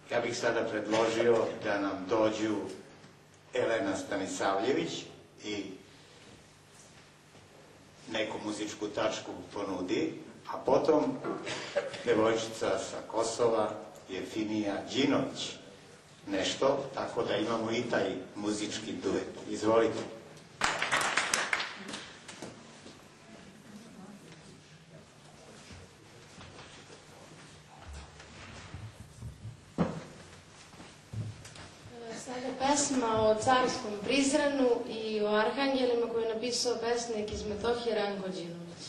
Ja bih sada predložio da nam dođu Elena Stanisavljević i neku muzičku tačku ponudi, a potom devojčica sa Kosova, Jefimija Đinović, nešto, tako da imamo i taj muzički duet. Izvolite. Sada pesma o Carskom Prizrenu i o arhanjelima koju je napisao pesnik iz Metohije Ranko Đinović.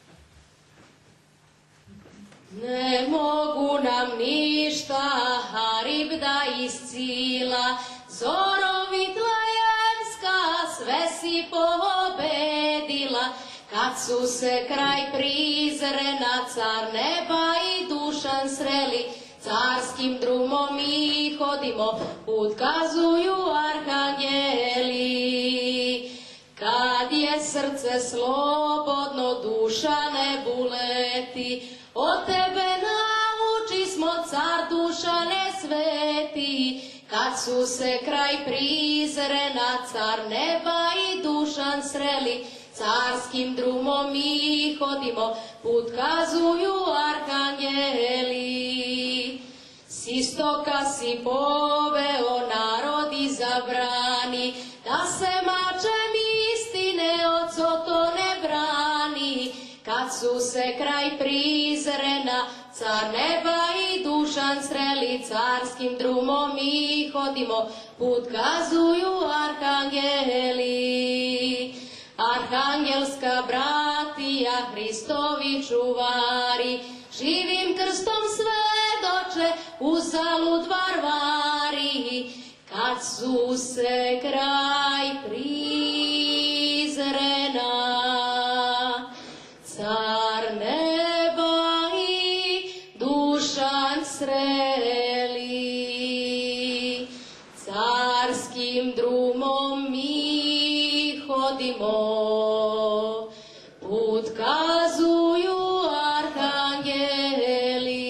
Ne mogu nam ništa Harib da iscila, Zorovitla Janska sve si pobedila, kad su se kraj Prizrena car neba i Dušan sreli, carskim drumom mi hodimo, put kazuju arhanjeli. Kad je srce slobodno, duša ne buleti, od tebe nauči smo, car Dušane sveti. Kad su se kraj Prizrena, car neba i Dušan sreli, carskim drumom mi hodimo, put kazuju arhanjeli. S istoka si poveo narod izabrani, da se mačem istine od Sotone brani. Kad su se kraj Prizrena, car neba i Dušan sreli, carskim drumom mi hodimo, put kazuju arhanjeli. Arhangelska bratija, Hristovi čuvari, živim krstom svedoče, uzalud varvari. Kad su se kraj Prizrena, car neba i Dušan sreli, carskim drumom mi hodimo, put kazuju arhanjeli.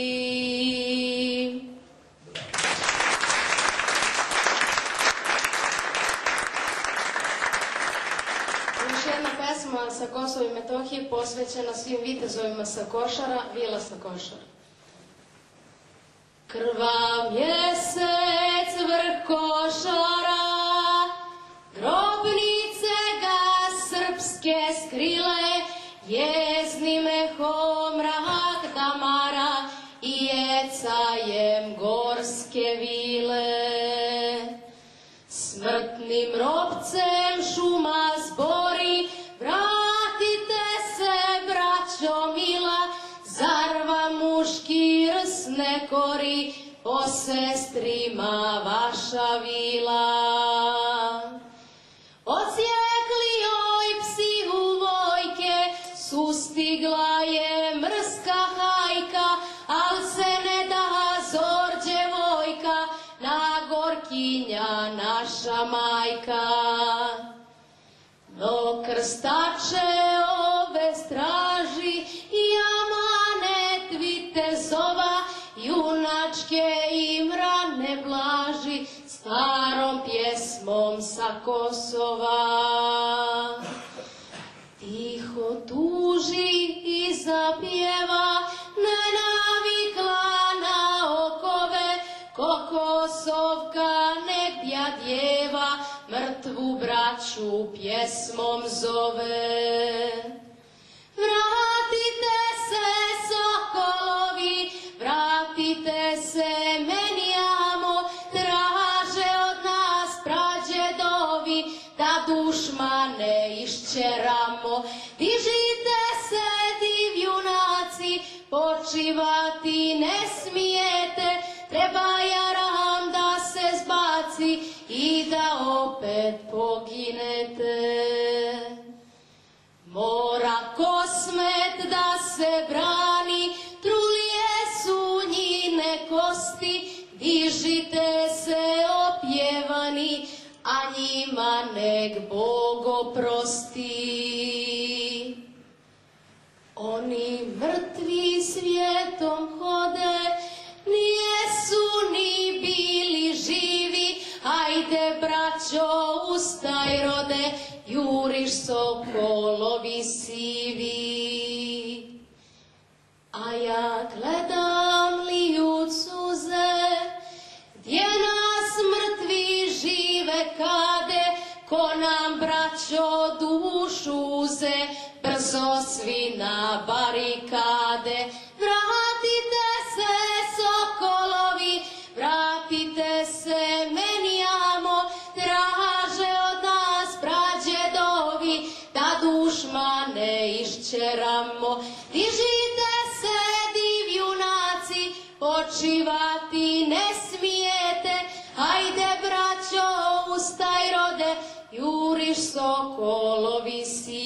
Još jedna pesma sa Kosova i Metohije posvećena svim vitezovima sa Košara, Vila sa Košara. Krvav mjesec vrh Košara, grobnice ga srpske skrile, jeznim ehom mrak damara i ecajem gorske vile. Smrtnim ropcem šuma zbori, vratite se, braćo mila, zar vam muški rs ne kori, po sestrima vaša vila. Odsjekli joj psi u vojke, sustigla je mrska hajka, al se ne da zor djevojka, na gorkinja naša majka. No krstače ove straži i amanet vitezova, junačke imrane blaži, starom pjesmom sa Kosova. Tiho tuži i zapjeva, ne navikla na okove, ko Kosovka negdja djeva, mrtvu braću pjesmom zove. Vratite se, sokolovi, vratite se, meni amo, traže od nas prađedovi, da dušmane iščeramo. Dižite se, divjunaci, počivati ne smijete, treba jaram da se zbaci i da opet poginete. Mora Kosmet da se brani, trulije su njine kosti, dižite se opjevani, a njima nek Bog oprosti. Oni mrtvi svijetom hode, nijesu ni sokolovi sivi. A ja gledam liju suze, gdje nas mrtvi žive kade, ko nam braćo dušu uze, brzo svi na barikade. Vratite se sokolovi, vratite se meni amo, traže od nas prađedovi, da dušmane iščeramo. Dižite se divjunaci, počivati ne smijete, hajde braćo ustaj rode, juriš sokolovi si.